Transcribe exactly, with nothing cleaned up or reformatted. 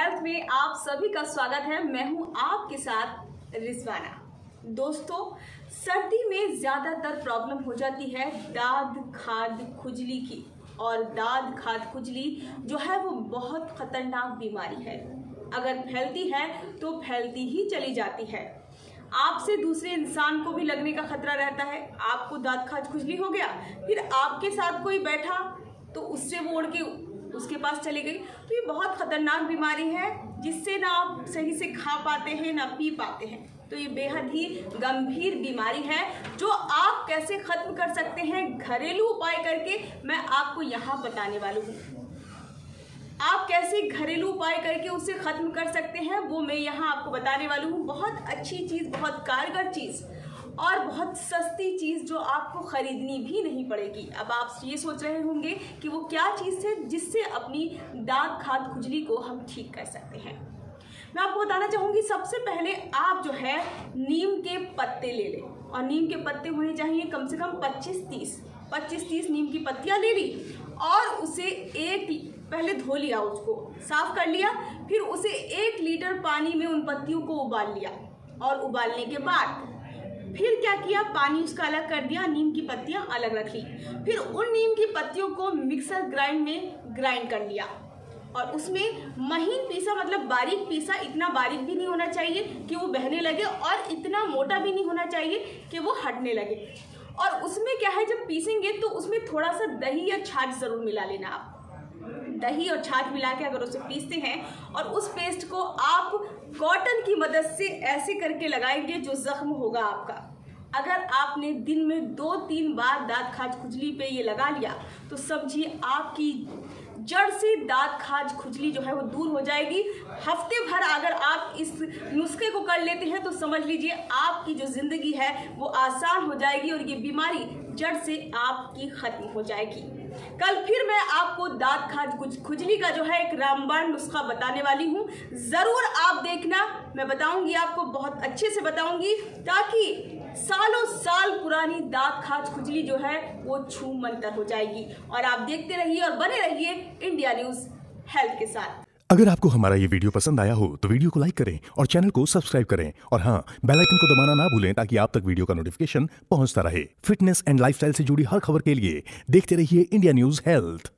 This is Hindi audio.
हेल्थ में आप सभी का स्वागत है। मैं हूं आपके साथ रिजवाना। दोस्तों, सर्दी में ज़्यादातर प्रॉब्लम हो जाती है दाद खाद खुजली की, और दाद खाद खुजली जो है वो बहुत ख़तरनाक बीमारी है। अगर फैलती है तो फैलती ही चली जाती है। आपसे दूसरे इंसान को भी लगने का खतरा रहता है। आपको दाद खाद खुजली हो गया, फिर आपके साथ कोई बैठा तो उससे वो उड़ के उसके पास चली गई, तो ये बहुत ख़तरनाक बीमारी है जिससे ना आप सही से खा पाते हैं ना पी पाते हैं। तो ये बेहद ही गंभीर बीमारी है जो आप कैसे ख़त्म कर सकते हैं घरेलू उपाय करके, मैं आपको यहाँ बताने वाली हूँ। आप कैसे घरेलू उपाय करके उसे ख़त्म कर सकते हैं वो मैं यहाँ आपको बताने वाली हूँ। बहुत अच्छी चीज़, बहुत कारगर चीज़ और बहुत सस्ती चीज़ जो आपको ख़रीदनी भी नहीं पड़ेगी। अब आप ये सोच रहे होंगे कि वो क्या चीज़ है जिससे अपनी दाद खाद खुजली को हम ठीक कर सकते हैं। मैं आपको बताना चाहूँगी, सबसे पहले आप जो है नीम के पत्ते ले लें, और नीम के पत्ते होने चाहिए कम से कम पच्चीस तीस पच्चीस तीस नीम की पत्तियाँ ले ली, और उसे एक पहले धो लिया, उसको साफ कर लिया, फिर उसे एक लीटर पानी में उन पत्तियों को उबाल लिया, और उबालने के बाद फिर क्या किया, पानी उसका अलग कर दिया, नीम की पत्तियां अलग रखी, फिर उन नीम की पत्तियों को मिक्सर ग्राइंड में ग्राइंड कर लिया, और उसमें महीन पीसा, मतलब बारीक पीसा। इतना बारीक भी नहीं होना चाहिए कि वो बहने लगे, और इतना मोटा भी नहीं होना चाहिए कि वो हटने लगे। और उसमें क्या है, जब पीसेंगे तो उसमें थोड़ा सा दही या छाछ ज़रूर मिला लेना। आप दही और छाछ मिला के अगर उसे पीसते हैं और उस पेस्ट को आप कॉटन की मदद से ऐसे करके लगाएंगे, जो जख्म होगा आपका, अगर आपने दिन में दो तीन बार दाद खाज खुजली पे ये लगा लिया तो समझिए आपकी जड़ से दाद खाज खुजली जो है वो दूर हो जाएगी। हफ्ते भर अगर आप इस नुस्खे को कर लेते हैं तो समझ लीजिए आपकी जो ज़िंदगी है वो आसान हो जाएगी, और ये बीमारी जड़ से आपकी ख़त्म हो जाएगी। कल फिर मैं आपको दाद खाज खुजली का जो है एक रामबाण नुस्खा बताने वाली हूँ, ज़रूर आप देखना। मैं बताऊँगी आपको, बहुत अच्छे से बताऊँगी, ताकि सालों साल पुरानी दाद खाज खुजली जो है वो छू मंतर हो जाएगी। और आप देखते रहिए और बने रहिए इंडिया न्यूज़ हेल्थ के साथ। अगर आपको हमारा ये वीडियो पसंद आया हो तो वीडियो को लाइक करें और चैनल को सब्सक्राइब करें, और हाँ, बेल आइकन को दबाना ना भूलें ताकि आप तक वीडियो का नोटिफिकेशन पहुंचता रहे। फिटनेस एंड लाइफस्टाइल से जुड़ी हर खबर के लिए देखते रहिए इंडिया न्यूज़ हेल्थ।